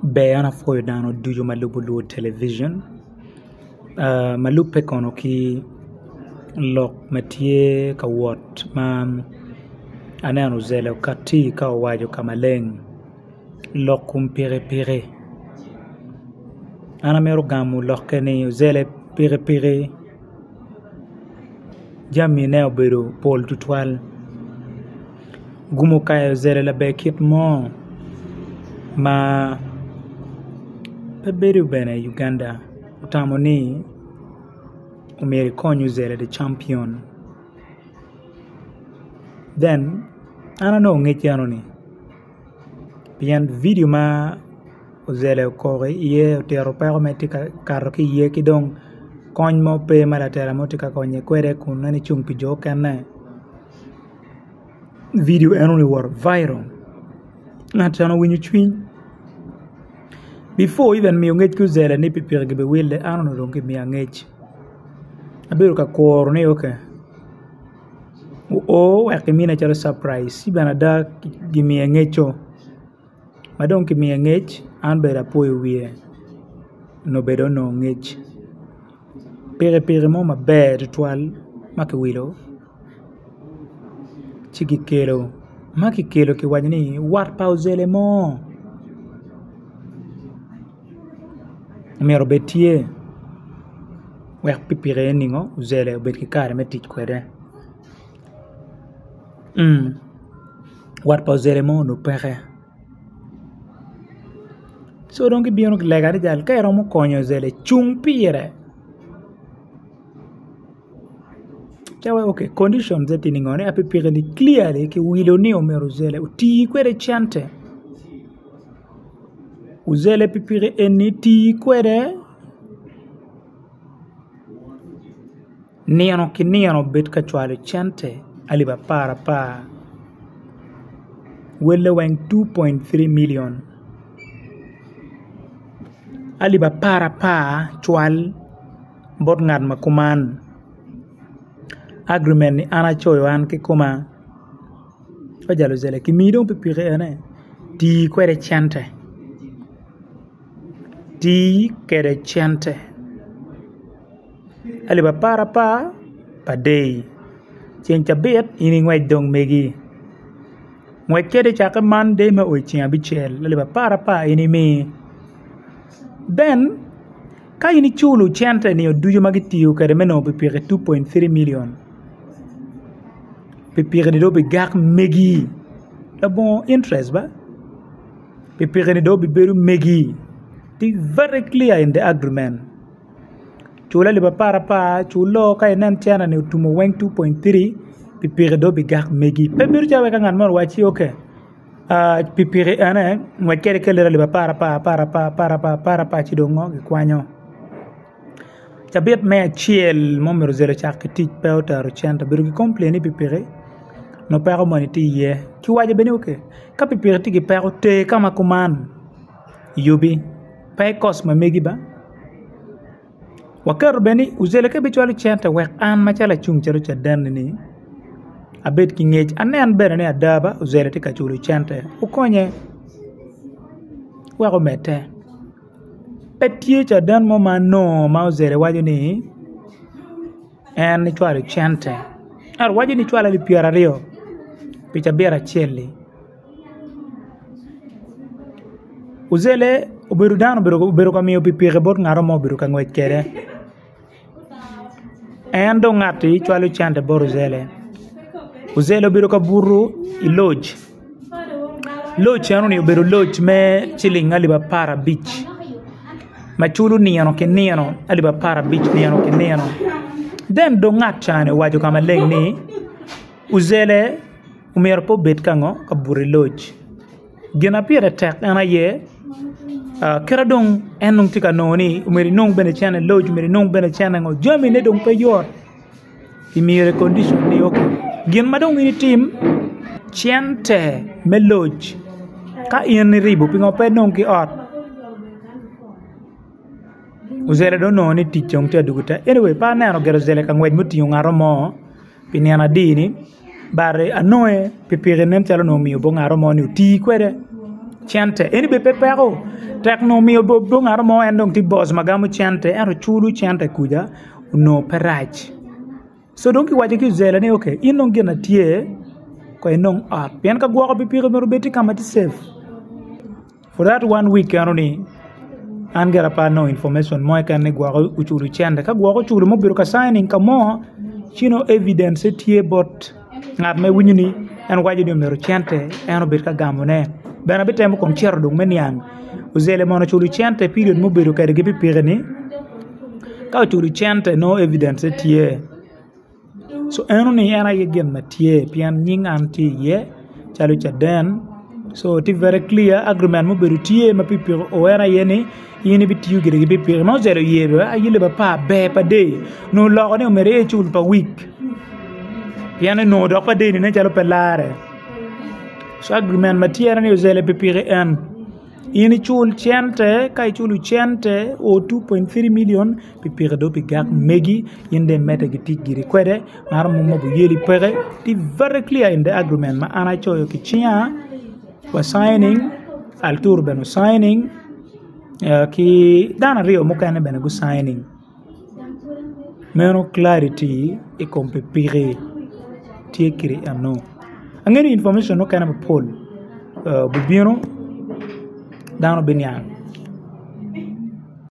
Be ana foyo dano dujo malubulu television. Malupe kono ki lok matie ka wot ma anano zele kati ka wajo kamaleng lok pire. Ana mero gamu lok keni zele pire. Jami ne obedo pol tutwal. Gumo kaya zele la bekit mo ma pebedu bene Uganda utamo ni umeri konyu zele the champion. Then ana no ngeti ano ni pian video ma zele kore iye utero pero metika karoki iye kidong kony mo pe malatera motika konye kwere kunani chumpi jo kana video ano ni war viral natano winyu chwin. Before even me ngej ku zele ni pipir gibe wille ano no donki mi ngej abiru ka kor ne oke o akimina chalo surprise sibana da gimi ngecho madon ki mi ngej an bera poyo wie no bedo no ngej pire mo ma bed twal makwilo chiki kelo makikelo ki wajni war pauzele mo mero betie wer pipire ningo zele bet ki kare metit kwede war pauzele mo no pere so donc biono legare dal ka ero mo konyo zele chung pire chawa okay conditions that iningone apipire ni clearly ki wilo ni omero zele uti kwede chante uzele pipire eniti kwede niano bet ka chwale chante aliba para pa wele weng 2.3 million aliba para pa chwal bot ngad makuman agreement ni ana choyo an ke kuma ojalo zele ki midon pipire ene ti kwede chante ti kede chante aliba para pa day chencha bet ini ngwaj dong megi ngwaj kede chaka man day ma oi chia bichel aliba para pa ini mi then ka ini chulu chante ni odujo magitiyo kede meno pipire 2.3 million pipire ni do be gak megi la bon interest ba pipire ni do be beru megi ti very clear in the agreement chula liba para pa chulo kay nan tiana ni utumo weng 2.3 pipire do bi gak megi pebiru jawe ka ngan mon wachi okay pipire ana ngwakere kele liba para pa chi do ngo kwanyo chabet me chiel momero zero chakiti pewta ro chanta biru ki complain pipire no pero moniti ye ki waje bene okay ka pipire tigi pero te kama kuman yubi pay cost ma megi ba wakar beni uzele ke bichwali chanta wek an machala chung charo cha dan ni abet ki ngej anen bere ne adaba uzele te kachulu chanta ukonye wako mete petie cha dan mo no ma uzele wajo ni en ni chwali chanta ar wajo ni chwala li piara rio picha biara cheli uzele uberu dano beru kami pipire bot ngaro mo beru kangwe kere endo ngati chwalu chante boru zele uzele beru ka buru lodge anu ni beru lodge me chilinga liba para beach machulu niano ke niano aliba para beach niano ke niano den do ngachane wajo kama leng ni uzele umerpo bet kango ka buru lodge gena pire tek ana ye kera dong enung tika noni umeri nong bene chane lodge umeri nong bene chane ngo jami ne dong pe yor imire condition ni okay gen madong ini team chante me lodge ka in ribu pingo pe nong ki ot uzele do noni tichong te duguta anyway pa nano gero zele ka ngwej muti ngaro mo piniana dini bare anoe pipire nem chalo no mi bo ngaro mo ni ti kwede chante eni be pepero Teknomi obong armo endong ti boss magamu chante ero chulu chante kuja no perach. So don't ki waje ki zela ne okay inong gena tie ko inong art pian ka gwa ko pipiro meru beti kamati safe. For that 1 week anoni an gara pa no information mo kan ne gwa ko chulu chante ka gwa ko chulu mo biro ka signing ka mo chino evidence tie bot ngat me winyuni en waje no meru chante eno bet ka gamone bena bitem ko chero dong meniang uzele mono chulu chante period mo biro ka de pipire ni ka chulu chante no evidence tie. So enoni era yegen matie pian nying anti ye chalu chaden so ti very clear agreement mo beru tie ma pipir o era yeni yini bitiu gere pipir mo zero yebe ayile ba pa be pa de no lo ne mere chul pa week pian no do pa de ni chalu pelare so agreement matie era ne zele pipir en yini chul chente kai chulu chente o 2.3 million pipir do pigak megi yinde meta giti giri kwede mar mo bu yeli pere ti very clear in the agreement ma ana choyo ki chia was signing al turben signing ki dana rio mo kan ben go signing meno clarity e kompe pire ti kiri ano angeni information no kan ba pol bu biro dano binyan